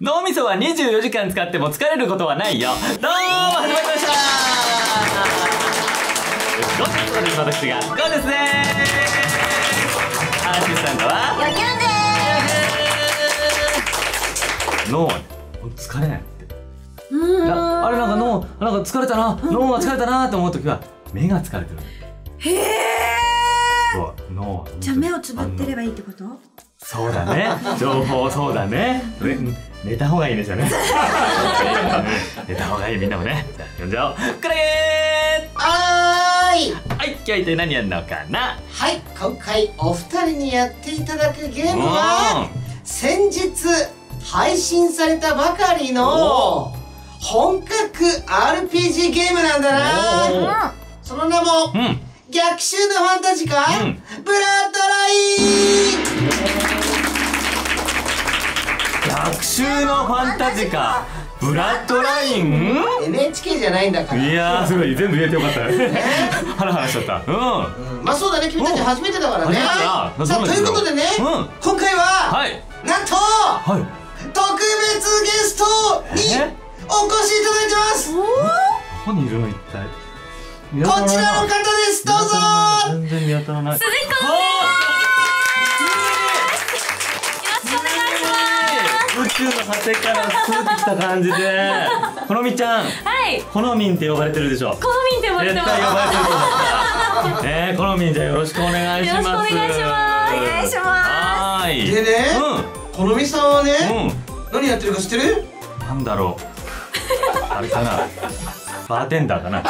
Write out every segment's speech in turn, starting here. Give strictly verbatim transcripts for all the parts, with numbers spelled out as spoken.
脳みそはにじゅうよじかん使っても疲れることはないよ。どうも始まりましたゴーです。私がゴーですね。アーティスタントはよきゅんで脳は疲れないって。 ーす。 あれなんか脳なんか疲れたな、脳が疲れたなって思うときは目が疲れてる。 へえ。 そう脳。 じゃあ目をつぶってればいいってこと？ そうだね。情報そうだね。寝た方がいいですよね。寝た方がいいみんなもね。じゃあ呼んじゃおう。これー。 はーい。 はい、今日一体何やるのかな。 はい、今回お二人にやっていただくゲームは先日配信されたばかりの本格 アールピージー ゲームなんだな。その名も、うん、逆襲のファンタジカ、うん、ブラッドライン。 逆襲のファンタジカブラッドラインエヌエイチケー じゃないんだから。 いやーすごい、全部言えてよかったよ。ハラハラしちゃった。うん、 まあそうだね、君たち初めてだからね。さあということでね、今回はなんと特別ゲストにお越しいただいてます。 どこにいるの一体。 こちらの方です、どうぞ。 全然見当たらない。 鈴木こ宇宙の果てからスーッときた感じで、このみちゃん、はい、このみんって呼ばれてるでしょ。 このみんって呼ばれてます。 絶対呼ばれてると思った。ねえ、このみんじゃよろしくお願いします。 よろしくお願いします。お願いします。 はい。 でね、このみさんはね、何やってるか知ってる？ なんだろう。あれかな。バーテンダーかな。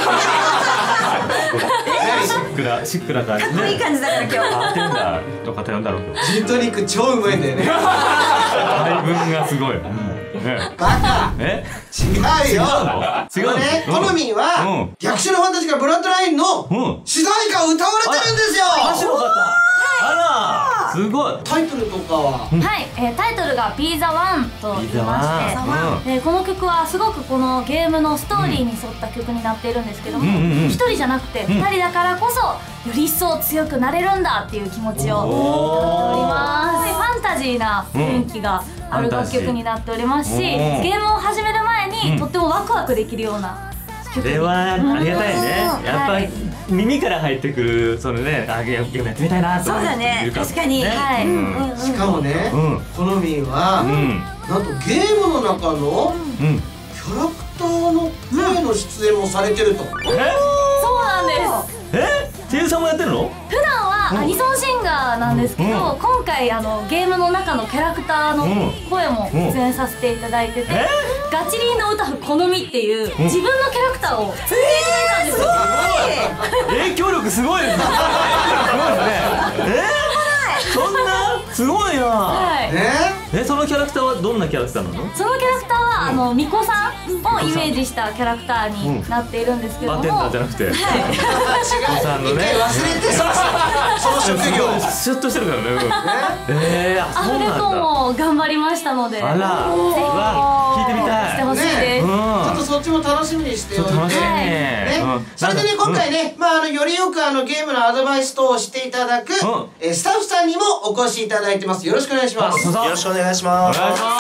シックなシックな感じね。 いい感じだから今日。 バーテンダーの方呼んだろう。 ジントニック超うまいんだよね。 配分がすごい。 バカ。 え？ 違うよ。 違うね。コノミンは逆襲のファンタジカブラッドラインの主題歌を歌われてるんですよ。 歌手の方。あら。すごい。 タイトルとかは。 はい、タイトルが「ビーザワンと言いまして、この曲はすごくこのゲームのストーリーに沿った曲になっているんですけども、一人じゃなくて二人だからこそより一層強くなれるんだっていう気持ちを歌っております。ファンタジーな雰囲気がある楽曲になっておりますし、ゲームを始める前にとってもワクワクできるような曲です。 これはありがたいね。やっぱり耳から入ってくるそのね、あゲームやってみたいなとそうだね、確かに。 はい。 しかもね、コノミンはなんとゲームの中のキャラクターの声の出演もされてると。 そうなんです。 え？声優さんもやってるの？ 普段はアニソンシンガーなんですけど、今回あのゲームの中のキャラクターの声も出演させていただいてて、ガチリンの歌ふ好みっていう自分のキャラクターを作っていただいたんですよ。 影響力すごいですね。すごいですね。え？そんなすごいな。 はい。 え、そのキャラクターはどんなキャラクターなの？ そのキャラクターはあの巫女さんをイメージしたキャラクターになっているんですけども。 バーテンダーじゃなくて。 違う。一回忘れてその職業。 シュッとしてるからね。ええ、あ、 アフレコも頑張りましたので。 あら。 ぜひ聞いてみたい。 してほしいです。 ちょっとそっちも楽しみにしておいて。 楽しみ。 それでね、今回ね、まああのよりよくあのゲームのアドバイス等をしていただくスタッフさんにもお越しいただいてます。よろしくお願いします。 よろしくお願いします。 お願いします。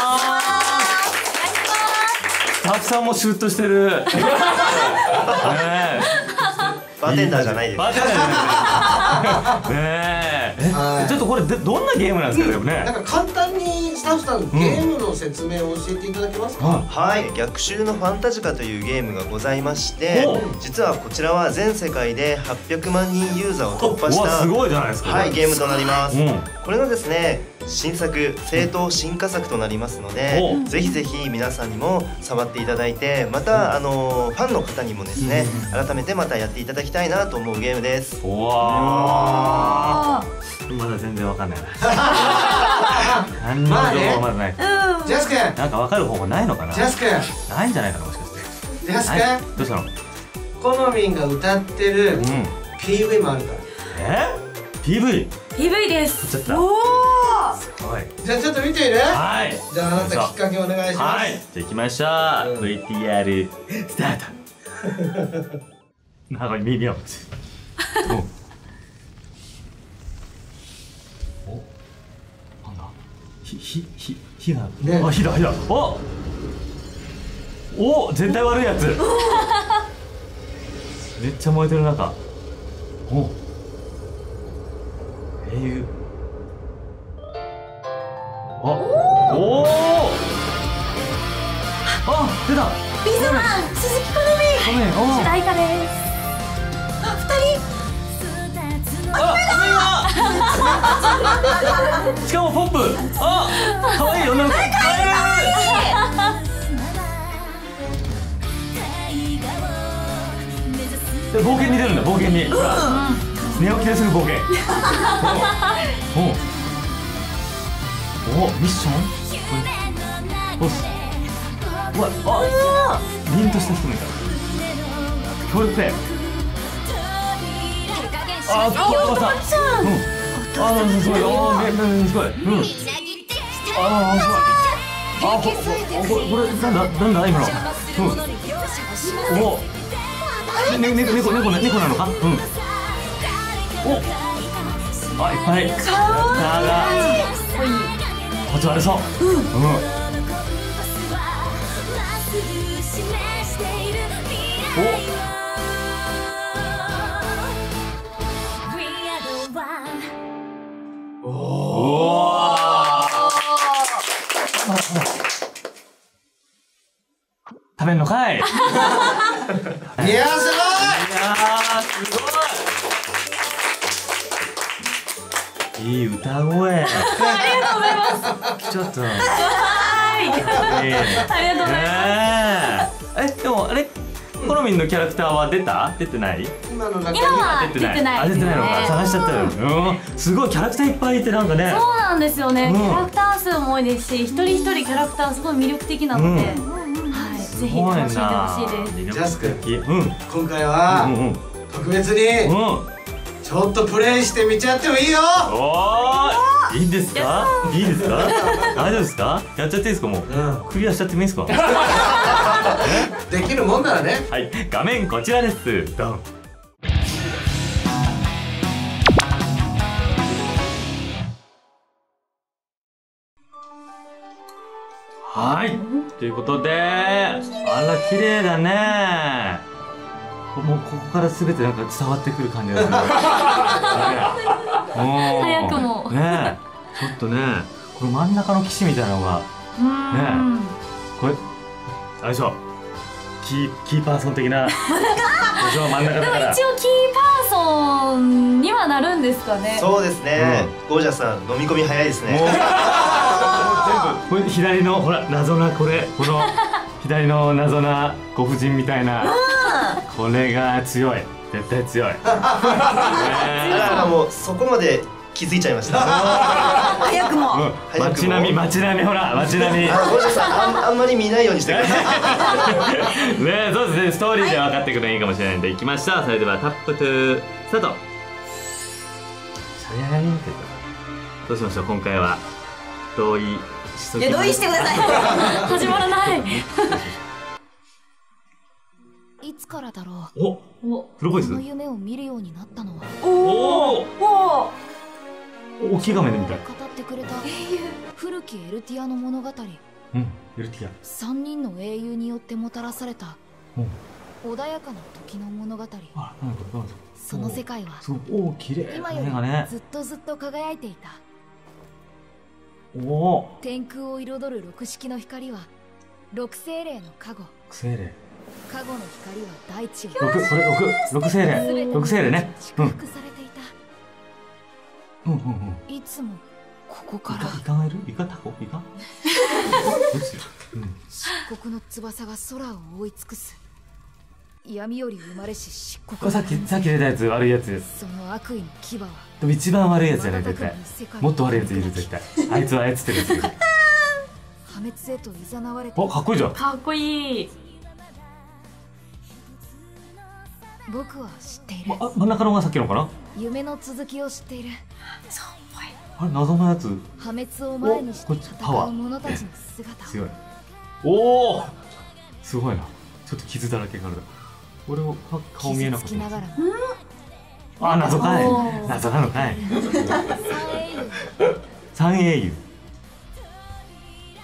スタッフさんもシュッとしてる。 バーテンダーじゃないです。 バーテンダーじゃない。ねえ。ちょっとこれどんなゲームなんですかでもね。 なんか簡単にスタッフさんゲームの説明を教えていただけますか？ はい、逆襲のファンタジカというゲームがございまして、実はこちらは全世界ではっぴゃくまんにんユーザーを突破したすごいじゃないですか。 はい、ゲームとなります。これがですね、新作正当進化作となりますので、ぜひぜひ皆さんにも触っていただいて、またあのファンの方にもですね、改めてまたやっていただきたいなと思うゲームです。 うわー、まだ全然わかんないな。何の情報まだない。 ジャス君、 なんかわかる方法ないのかな。 ジャス君、 ないんじゃないかな、もしかして。 ジャス君、 どうしたの？ コノミンが歌ってる ピーブイ もあるから。 え？ ピーブイ？ ピーブイ です。 撮っちゃった。 おお。 すごい。 じゃあちょっと見てみる？ はい。 じゃああなたきっかけお願いします。 はい。じゃあ行きましょう。ブイティーアール スタート。なんか耳を。お。なんだ。ひひひ火が、 ねあ、火だ火だ。おお、絶対悪いやつ。めっちゃ燃えてる中。お英雄。あ、おお。あ、出た。 ビザマン鈴木好み。 ごめん、お主題歌です。 あ、二あ、しかもポップ。あ、可愛い女の子。可愛い。冒険に出るんだ、冒険に。ほら、寝起きですぐ冒険。おお、ミッション。ボス。うわ、あ、凛とした人もいた。協力プレイ。あ、ここさ。うん。あ、すごい。あ、め、め、すごい。うん。あ、すごい。あ、こ、こ、これ、なんだ、なんだ、今の。うん。お。ね、ね、猫、猫、猫、猫なのか。うん。お。あ、いっぱい。かわいい。こっち悪そう。うん。うん。お。おお。食べんのかい。いやー、すいやーすごい。いい歌声。ありがとうございます。ちょっと。はい。ありがとうございます。え、でも、あれ。コロミンのキャラクターは出た？出てない？ 今の中に今は出てない。 あ、出てないのか。探しちゃったよ。うん。すごいキャラクターいっぱいいてなんかね。 そうなんですよね。 うんキャラクター数も多いですし、一人一人キャラクターすごい魅力的なので、はい、ぜひ楽しんでほしいです。 ジャスク、 うん。 今回はうんうん。 特別にうん。 ちょっとプレイしてみちゃってもいいよ。 おー、いいんですか？いいですか？大丈夫ですか？やっちゃっていいですか？もう、 うん、 クリアしちゃってもいいですか？ できるもんならね。 はい、画面こちらです。ドン。はい、ということで、あら綺麗だね。もうここからすべてなんか伝わってくる感じがする。 早くもね、ちょっとね、この真ん中の騎士みたいなのがね、これあれでしょ、キーキーパーソン的な。でしょ、真ん中だから。 一応キーパーソンにはなるんですかね。 そうですね。ゴージャスさん飲み込み早いですね。 全部これ左のほら謎なこれこの左の謎なご婦人みたいな。これが強い、絶対強い。 あら、もうそこまで気づいちゃいました。 早くも。 街並み、街並み、ほら、街並み。 ゴージャスさん、あん、あんまり見ないようにしてください。 ね、そうですね、ストーリーで分かってくるのいいかもしれないんで、行きました。それではタップトゥスタート。シャリャリンってどうしましょう、今回は。同意しときます。 いや、同意してください。 始まらない。 いつからだろお、お、プロボイス。 この夢を見るようになったのは。 おお。 お大きい画面で見たい。 語ってくれた古きエルティアの物語。 うん、エルティア。 三人の英雄によってもたらされた穏やかな時の物語。 あ、なんか、なんか。 その世界はすごい、お、綺麗。 今よりずっとずっと輝いていた。 おお。 天空を彩る六式の光は六精霊の加護。 精霊。 加護の光は大地を。 六、これ六、六精霊。六精霊ね。 祝福されていた。 うんうんうん。 いつもここから。 イカがいる？イカタコ？イカ？ですよ。 漆黒の翼が空を覆い尽くす。闇より生まれし漆黒。 これさっきさっき出たやつ、悪いやつです。 その悪意の牙は。 でも一番悪いやつじゃない、絶対。もっと悪いやついる、絶対。あいつは操ってるやついる。 破滅へと誘われて。 お、かっこいいじゃん。 かっこいい。 僕は知っている。 あ、真ん中のがさっきのかな。 夢の続きを知っている。 そうっぽい。 あれ、謎のやつ。 破滅を前にして戦う者たちの姿。 強い。おお。すごいな。ちょっと傷だらけがある。俺も顔見えなかった。あ、謎かい。謎なのかい。三英雄。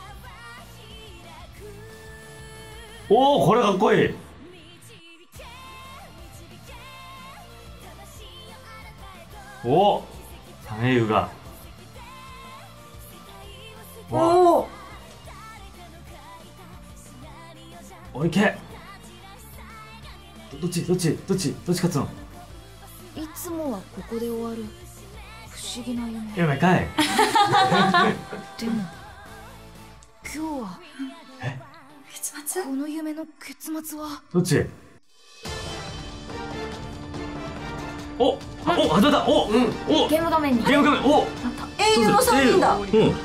おお、これかっこいい。おお、サメユが。 おお。 おいけ。どっちどっちどっちどっち勝つの？ いつもはここで終わる不思議な夢。 夢かい。 でも今日は結末？ この夢の結末はどっち？お、あ、お、始まった。お、うん、お、 ゲーム画面にゲーム画面、お、 英雄のさんにんだ。 うん。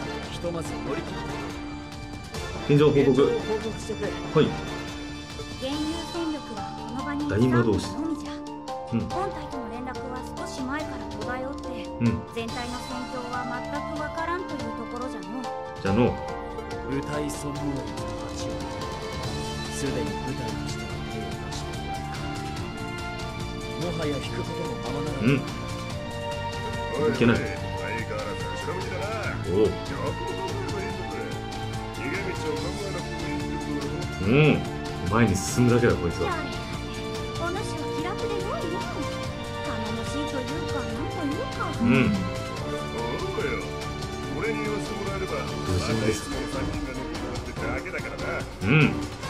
現状報告。はい。 現有戦力はこの場に大魔導士。 のみじゃ。 うん。 本体との連絡は少し前から途絶えおって、 うん。 全体の戦況は全くわからんというところじゃの。 じゃあの。 舞台ソング王の八をすでに舞台としての手を出しているか。もはや引くこともままならない。 うん。いけない。おお。うん。前に進むだけだこいつは。 お主は気楽で良いよ。頼もしいというか何というか。 うん。 俺に言わせてもらえれば、 無事です。 さんにんが残っただけだからな。 うん。 違いない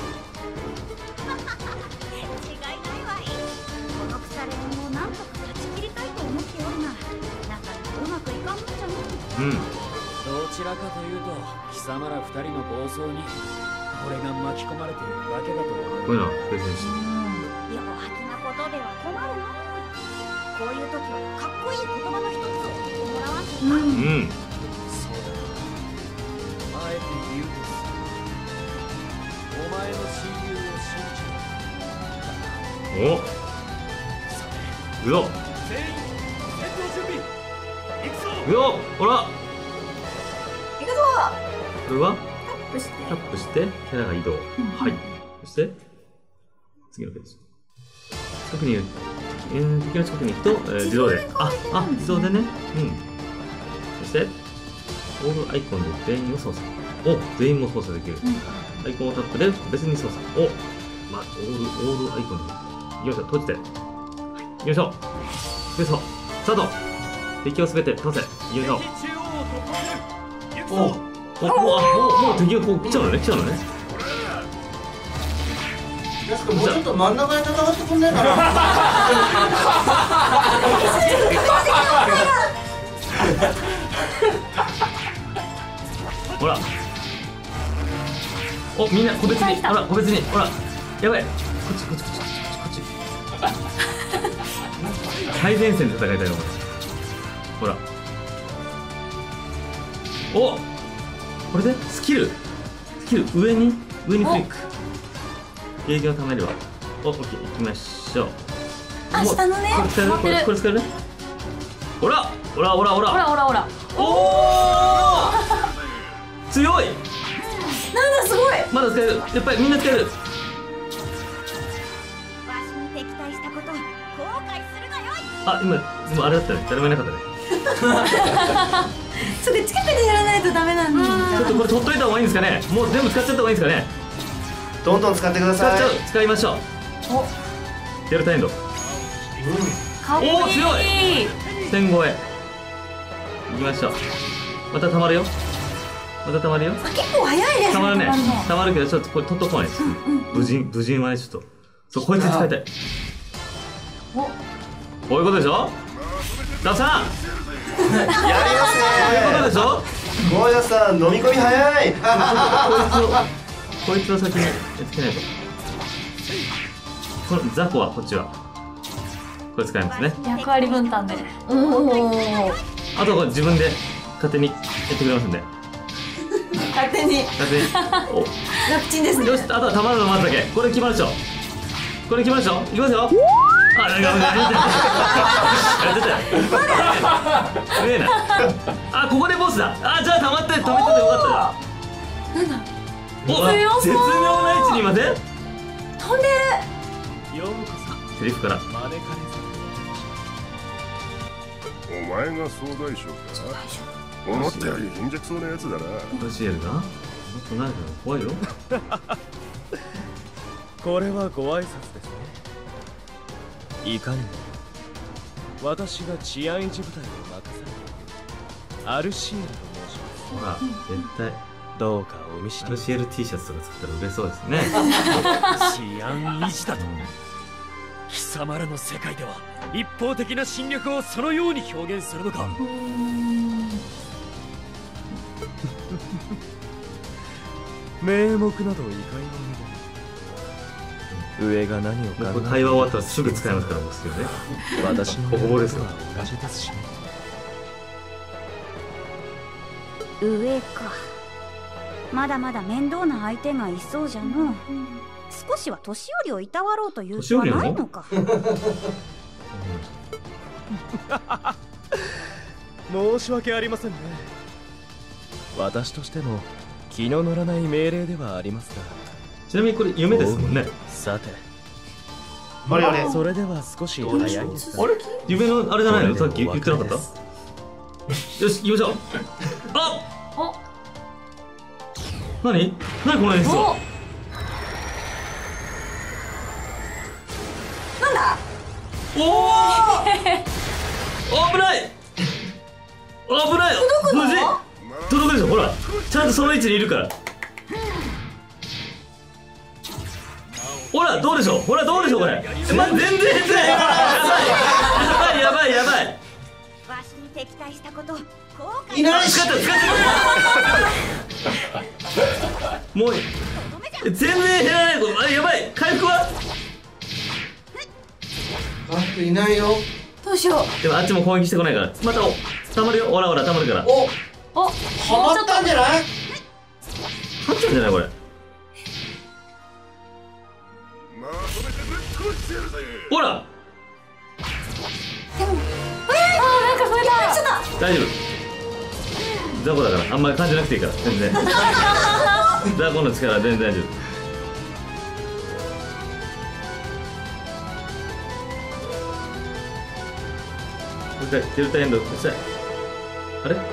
わい。この腐れ縁をなんとか断ち切りたいと思っておるが、なかなかうまくいかんのじゃの。 うん。 どちらかというと貴様ら二人の暴走に俺が巻き込まれているわけだと思う。 こういうのはプレゼンして。 弱気なことでは困るの。こういう時はかっこいい言葉の一つを言ってもらわんとか。 うん。 そうだ。あえて言うとする。お前の親友を信じろ。 お。うよ。 全員戦闘準備。行くぞ。 うよ。ほら。 行くぞ。 これはタップして。 タップしてキャラが移動。はい。そして次のページ。近くにいる。えー、敵の近くに行くと、えー、自動で。あ、あ、自動でね。うん。そして、オールアイコンで全員を操作。お、全員も操作できる。アイコンをタップで別に操作。お、ま、オール、オールアイコンで。よいしょ、閉じて。よいしょ。よいしょ。スタート。敵をすべて倒せ。よいしょ。お、お、お、お、もう敵がこう来ちゃうのね、来ちゃうのね。 やすくんもうちょっと真ん中に戦ってくんねえかな。 ほら。お、みんな個別に、ほら、個別に、ほら。やばい。こっち、こっち、こっち、こっち、こっち。最前線で戦いたいの。ほら。お。これでスキル。スキル上に、上にクリック。ゲージを貯めるわ。お、オッケー、行きましょう。 あ、下のね。 これ使える？これ、これ使える？ほら、ほら、ほら、ほら。 ほらほらほら。 おお。強い。 なんだすごい。 まだ使える。やっぱりみんな使える。 わしに敵対したこと後悔するがよい。 あ、今、でもあれだったね。誰もいなかったね。 それ近くでやらないとダメなんだ。 ちょっとこれ取っといた方がいいんですかね。もう全部使っちゃった方がいいんですかね。 どんどん使ってください。 使っちゃう、使いましょう。お、デルタエンド。 かっこいい。 おー、強い。千超え。行きましょう。また溜まるよ。また溜まるよ。 あ、結構早いですね。 溜まるね溜まの。 溜まるけど、ちょっとこれ取っとこうね。無人、無人はね、ちょっと。そう、こいつに使いたい。 お、 こういうことでしょ。ダさん。 やりますこういうことでね。 しょ。 ゴーヤさん飲み込み早い。 こいつを、こいつを先にやっつけないと。この雑魚はこっちは。これ使いますね。 役割分担で。 おお。 あとはこれ自分で勝手にやってくれますんで。 勝手に。 勝手に。 楽ちんですね。 よし、あとはたまるの待つだけ。これ決まるでしょ。これ決まるでしょ。いきますよ。あ、やめて。やってたよ。すげえな。あ、ここでボスだ。あ、じゃあ溜まって溜めててよかったよ。 なんだ。 お、 強そう絶妙な位置にいません？ 飛んでる。 ようこそセリフから。 招かれお前が総大将か。思ったより貧弱そうなやつだな。 ロシエルがもっとなるから怖いよ。 これはご挨拶ですね。いかにも私が治安維持部隊を任されているアルシエルと申します。 ほら絶対どうかお見知り。 アルシエル T シャツとか作ったら売れそうですね。 治安維持だと。貴様らの世界では一方的な侵略をそのように表現するのか。名目などいかようにも。上が何を考えて会話終わったらすぐ使いますから僕ですよね。 私のほぼほぼですよ。 同じですしね。 上か。まだまだ面倒な相手がいそうじゃのう。少しは年寄りをいたわろうという気はないのか。 申し訳ありませんね。私としても気の乗らない命令ではありますが。 ちなみにこれ夢ですもんね。 さて、 あれあれ、 それでは少し早いです。 あれ夢のあれじゃないの？さっき言ってなかった？よし行きましょう。あお何何この演出は。 なんだ。 おお危ない危ない。 届くの？ 届くでしょ。ほらちゃんとその位置にいるから。ほらどうでしょう。ほらどうでしょうこれ。ま全然変ない。やばいやばいやばい。 わしに敵対したこと後悔。 いないし。 使った使った。もう全然減らない。あれやばい。回復は回復いないよ。 どうしよでもあっちも攻撃してこないからまたたまるよ。ほらほらたまるから。 おおハマったんじゃない？ 勝っちゃうんじゃないこれ。 まとめてぶっ殺してやるぜ。 ほらう。でもえー、あーなんか増えた。ちょっ大丈夫。雑魚だからあんまり感じなくていいから全然。雑魚の力は全然大丈夫。デルタエンドしたい。あれあれ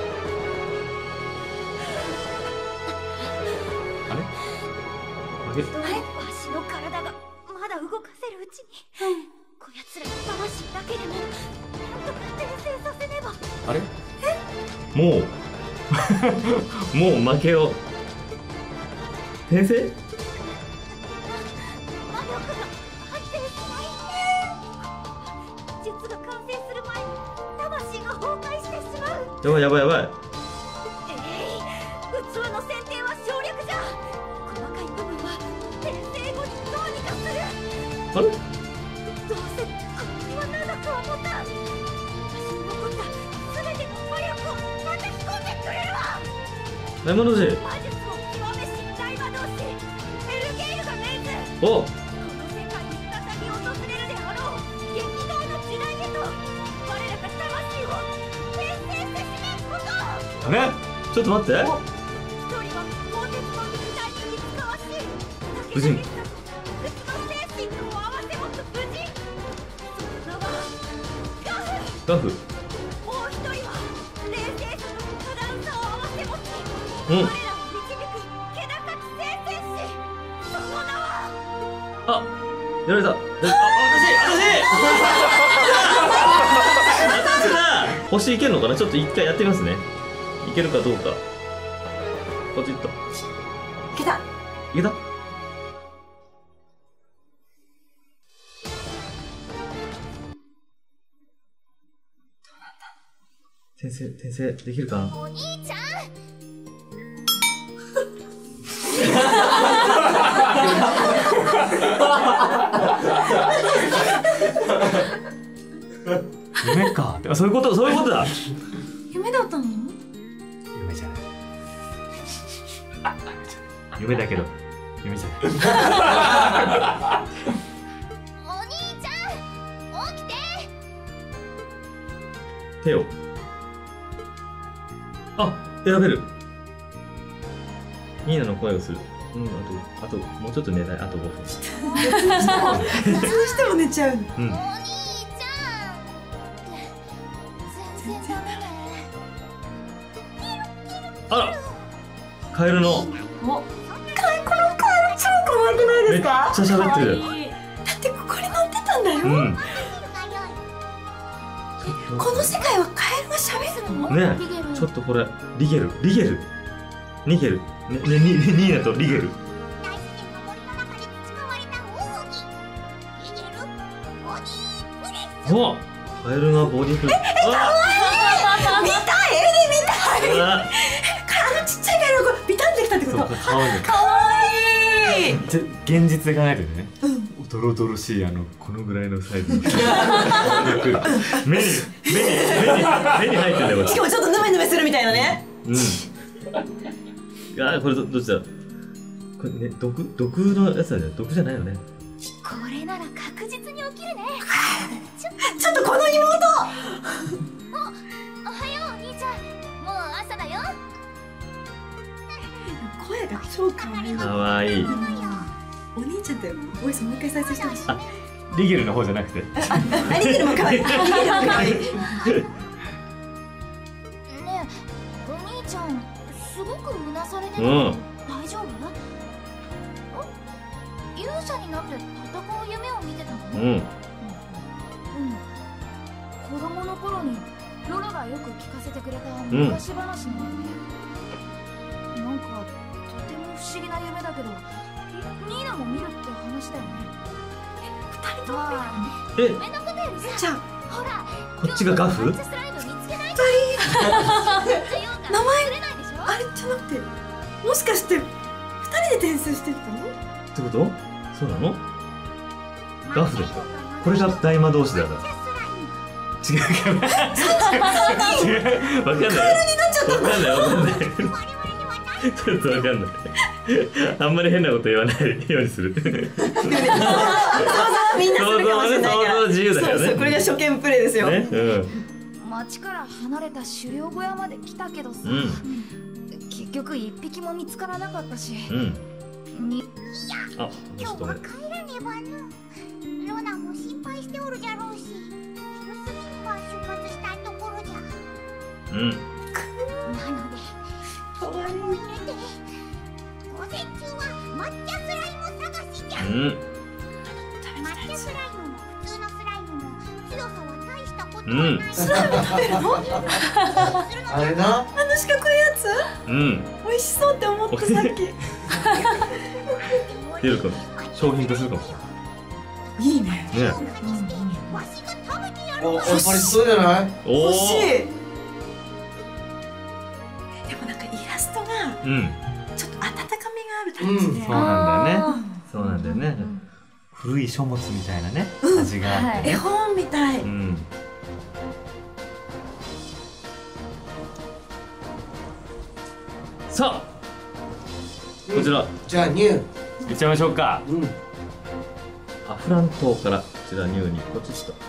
あげわしの体がまだ動かせるうちに、こやつらの魂だけでもなんとか転生させねば。 あれもうもう負けよう。転生魔力が発生しない。術が完成する前に魂が崩壊してしまう。 やばいやばいやばい。 えい、器の選定は省略じゃ。細かい部分は転生後にどうにかする。 あれどうせこの身は長くは持たん。私に残った全ての魔力を叩き込んでくれるわ。 大魔道士。 魔術を極めし大魔導士エルゲイルが命ず。 おこの世界に再び訪れるであろう激動の時代へと我らが魂を転生せしめること。 あれちょっと待って。 一人は鋼鉄の肉体に使わし武人。 不屈の精神とを合わせ持つ武人。その名はガフ。 ガフ。 もう一人は冷静さと多段さを合わせ持ち、 うん我らを導く気高き聖戦士。その名はあやられた。あ私私だ。星いけるのかな。ちょっと一回やってみますね。いけるかどうか。ポチッといけた。 いけた。転生転生できるかな。 お兄ちゃん。 夢か。あそういうことそういうことだ。 夢だったの？ 夢じゃない。夢だけど夢じゃない。 お兄ちゃん起きて。 手をあ選べる。ニーナの声をする。うんあとあともうちょっと寝たい。あとごふん。 別にしても寝ちゃう。 うん。 お兄ちゃん全然ダメね。 あらカエルのお、カエこのカエル超可愛くないですか？ めですか？ めっちゃ喋ってる。 だってここに乗ってたんだよ。 うん。 この世界はカエルが喋るの？ ねえ、ちょっとこれリゲル、リゲル、ニゲル、ねねニニーナとリゲル。お、カエルがボディフレ。あ、 見たい、絵で見たい。あのちっちゃいカエルがビタンできたってこと？かわいい。かわいい。 現実で考えてね。ドロドロしいあのこのぐらいのサイズの目に目に目に目に入ってんだよ。 しかもちょっとヌメヌメするみたいなね。 うん。いやこれどどっちだ。これね毒毒のやつだね。毒じゃないよね。 これなら確実に起きるね。 ちょっとこの妹。 お、おはよう兄ちゃん。もう朝だよ。 声が超可愛い。 可愛い。 お兄ちゃんってボイスもう一回再生してほしい。 あ、リゲルの方じゃなくて。 あ、リゲルも可愛い。リゲルも可愛い。ねえ、お兄ちゃん、すごくうなされてる。大丈夫？勇者になって戦う夢を見てたの？うん。うん。子供の頃にロラがよく聞かせてくれた昔話なんだよね。なんかとても不思議な夢だけど。ニーナも見るって話だよね。二人とも見るね。え、 じゃあほら、 こっちがガフ？ 二人。名前あれじゃなくて、もしかして二人で転生してきたの？ ってこと？そうなの？ガフでしょ。これが大魔導士だから。違うかな。違う。わかんない。カエルになっちゃった。わかんないわかんない。ちょっとわかんない。あんまり変なこと言わないようにする。想像みんなするかもしれないから。 想像自由だよね。 そうそう、これが初見プレイですよ。 ね、うん。 町から離れた狩猟小屋まで来たけどさ、うん、結局一匹も見つからなかったし。うん。に、いや、今日は帰らねばの。ロナも心配しておるじゃろうし、昼過ぎには出発したいところじゃ。うん。なので、かわいい。午前中は抹茶スライム探しじゃ。うん。抹茶スライムも普通のスライムも強さは大したことはない。うん、スライム食べるの？ あれな。 あの四角いやつ？うん。美味しそうって思ったさっき。 出るかも。商品化するかもしれない。いいね。ね。 お、やっぱりそうじゃない？ 欲しい。でもなんかイラストが。うん。ちょっと温かみがある感じで、うん、 そうなんだよね。そうなんだよね。古い書物みたいなね、うん、味があって、ね、 絵本みたい。うん、 さあ、こちら。 じゃあニュー。 いっちゃいましょうか。うん、アフラン島からこちらニューにポチッと。こ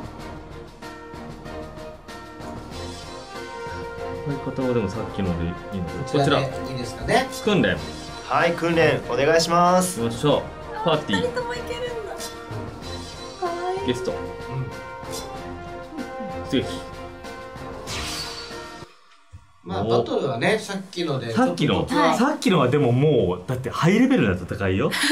ういう方はでもさっきのでいいので、こちら。いいですかね。 訓練。 はい、訓練お願いします。 よいしょ。パーティー。 ふたりともいけるんだ。かわいい。 ゲスト。出撃。 まあバトルはね、さっきので。 さっきの、さっきのはでももうだってハイレベルな戦いよ。す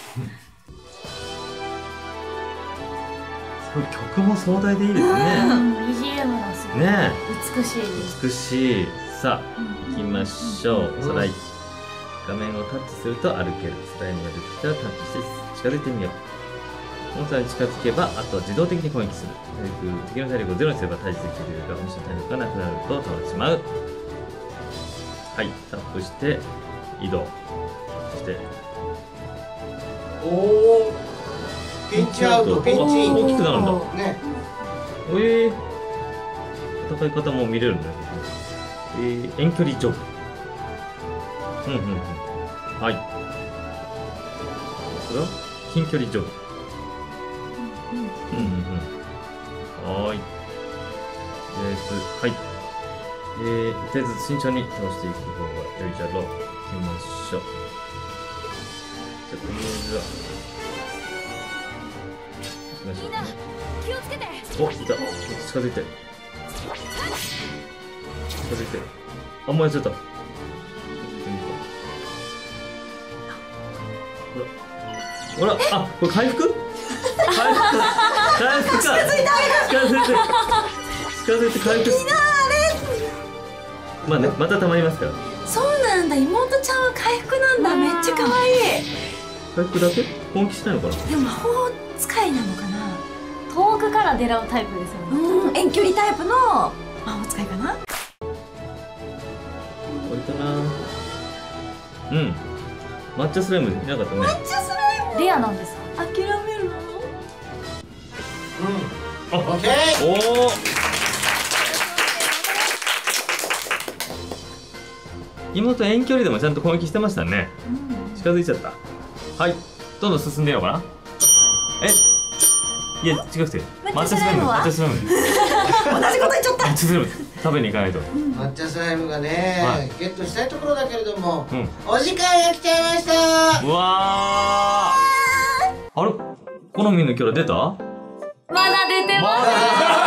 ごい曲も壮大でいいですね。 ビージーエムがすごいね、 美しい。 美しい。さあ行きましょう。スライ。画面をタッチすると歩ける。スライムが出てきたらタッチして近づいてみよう。モンスターに近づけば、あとは自動的に攻撃する。体力、敵の体力をゼロにすれば退治できるが、もし体力がなくなると倒れてしまう。はい、タップして移動。そしておお、ピンチアウト、ピンチイン。 大きくなるんだ。 ね。 ええー、戦い方も見れるんだよ。えー、遠距離ジョブ。うんうんうん。はい。これは近距離ジョブ。うんうんうん。はーい。えーと、はい。えー、とりあえず慎重に倒していく方が良いじゃろう。行きましょう。ちょっと水は。行きましょう、ね。 気をつけて。 お、いた。近づいて。近づいて。あ、もうやっちゃった。ほら。 ほら、あ、これ回復回復回復か。近づいてあげる。近づいて近づいて回復。 いいなまあね、またたまりますから。 そうなんだ、妹ちゃんは回復なんだ。めっちゃ可愛い。 回復だけ本気しないのかな。 でも魔法使いなのかな。 遠くから狙うタイプですよね。 うん、遠距離タイプの魔法使いかな。 これかな。うん。抹茶スライムいなかったね。 抹茶スライムレアなんですか。 諦めるの。 うん。オッケー。 おお。妹遠距離でもちゃんと攻撃してましたね。近づいちゃった。はい。どんどん進んでようかな。え。いや違くて。抹茶スライム。抹茶スライム。 同じこと言っちゃった。 抹茶スライム。食べに行かないと。 抹茶スライムがね、 はい、 ゲットしたいところだけれども、 うん、 お時間が来ちゃいました。 うわー。あれ、好みのキャラ出た？ まだ出てませ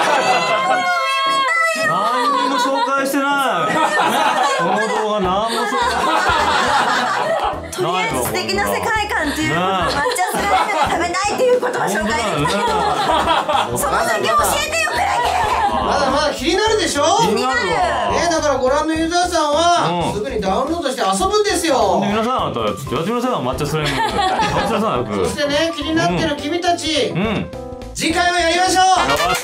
ん。何にも紹介してない。この動画何も紹介。 とりあえず素敵な世界観っていう抹茶スライムが食べないっていうことを紹介できたけど、その先教えてよクラゲ。 まだまだ気になるでしょ。 気になるわ。 ね、だからご覧のユーザーさんは、うん、すぐにダウンロードして遊ぶんですよ。 で皆さんあなたちょっとやってみなさいよ抹茶スライム。抹茶さんよく。 そしてね、気になってる君たち、 うん、うん、 次回もやりましょう。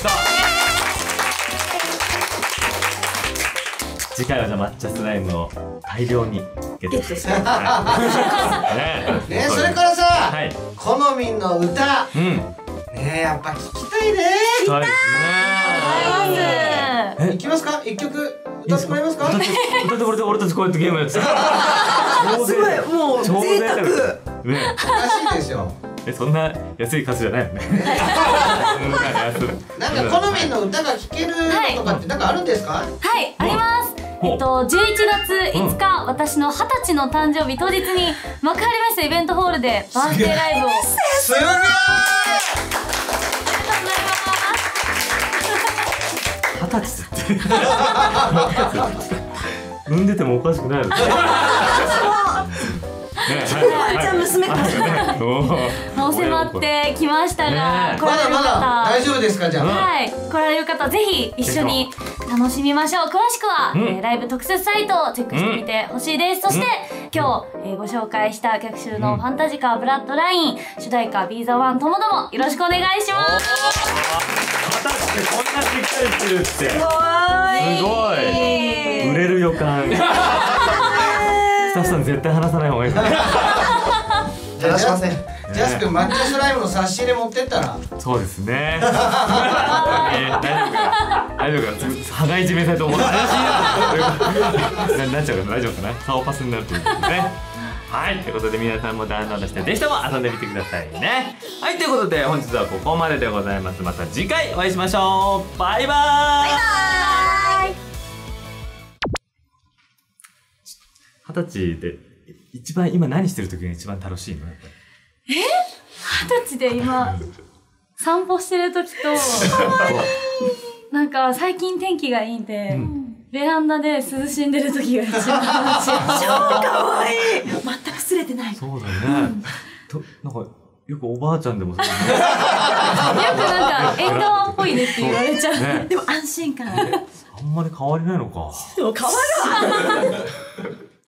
次回はじゃあ抹茶スライムを大量にゲットしてね。 ね、それからさ、はい、好みの歌、うん、ね、やっぱ聞きたいね。 聞きたいですね。いきますか、一曲歌ってもらえますか。歌ってこれで俺たちこうやってゲームやってた。 すごい、もう贅沢。 ね、 おかしいですよ。 え、そんな安い数じゃないよね。 なんか好みの歌が聴けるとかってなんかあるんですか。 はい、あります。えっとじゅういちがついつか、私のはたちの誕生日当日に幕張メッセイベントホールでバースデーライブを。 すごい。 はたちって産んでてもおかしくないですね。 じゃあ娘かもしれない。 もう迫ってきましたが、 まだまだ大丈夫ですか。じゃあ、 はい、来られる方ぜひ一緒に楽しみましょう。詳しくはライブ特設サイトをチェックしてみてほしいです。そして今日ご紹介した逆襲のファンタジカブラッドライン主題歌 ビーザワン ともどもよろしくお願いします。 果たしてこんなしっかりしてるってすごい売れる予感。スタッフさん絶対話さない方がいい。 話しません。 ジャス君抹茶スライムの差し入れ持ってったら。 そうですね。大丈夫か大丈夫か羽交い締めされて思う。怪しいななっちゃうから大丈夫かな。顔パスになるということですね。はい、ということで皆さんもダウンロードしてぜひとも遊んでみてくださいね。はい、ということで本日はここまででございます。また次回お会いしましょう。バイバーイ。バイバーイ。二十歳で一番今何してる時が一番楽しいの？ え？二十歳で今散歩してる時となんか最近天気がいいんで、うん、ベランダで涼しんでる時が一番楽しい。 超可愛い。全くすれてない。 そうだね。うん、となんかよくおばあちゃんでもそう、ね、よくなんか縁側っぽいですって言われちゃう。 ね、でも安心感。 あんまり変わりないのか。 変わるわ。